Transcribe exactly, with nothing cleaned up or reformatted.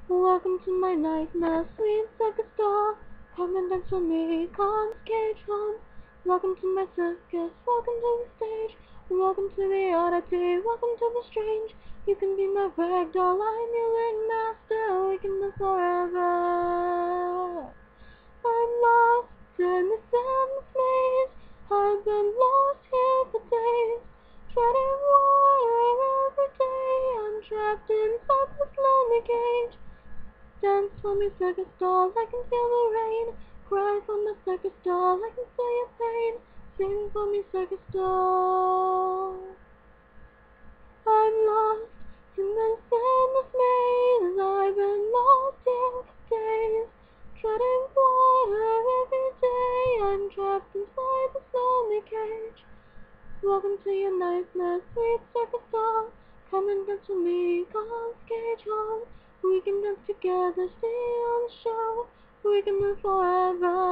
Welcome to my nightmare, sweet circus doll. Come and dance with me, come cage home. Welcome to my circus, welcome to the stage. Welcome to the oddity, welcome to the strange. You can be my rag doll, I'm your ringmaster. We can live forever. I'm lost in this endless maze. I've been lost here for days, treading water every day. I'm trapped inside this lonely cage. Dance for me, circus doll, I can feel the rain. Cry for me, circus doll, I can feel your pain. Sing for me, circus doll. I'm lost in this endless maze. I've been lost here for days, treading water every day. I'm trapped inside this lonely cage. Welcome to your nightmare, sweet circus doll. Come and dance with me, come cage home. We can dance together, stay on the show. We can live forever.